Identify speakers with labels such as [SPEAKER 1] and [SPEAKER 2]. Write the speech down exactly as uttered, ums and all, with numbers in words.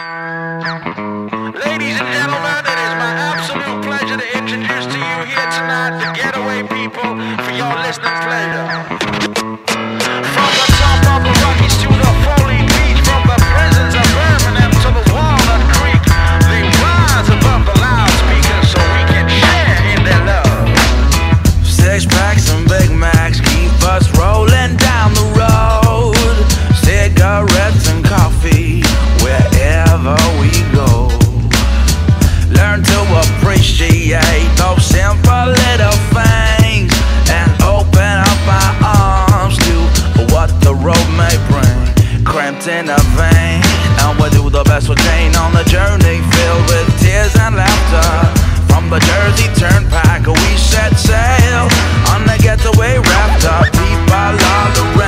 [SPEAKER 1] Ladies and gentlemen, it is my absolute pleasure to introduce to you here tonight the Getaway People for your listening pleasure. From the top of the Rockies to the Foley Beach, from the prisons of Birmingham to the Walnut Creek, they rise above the loudspeakers so we can share in their love.
[SPEAKER 2] Six packs and Big Macs keep us rolling down the road. Cigarettes and coffee wherever we go. Learn to appreciate those simple little things and open up our arms to what the road may bring. Cramped in a vein, and we'll do the best we can on the journey filled with tears and laughter. From the Jersey Turnpike we set sail on the getaway wrapped up people all around.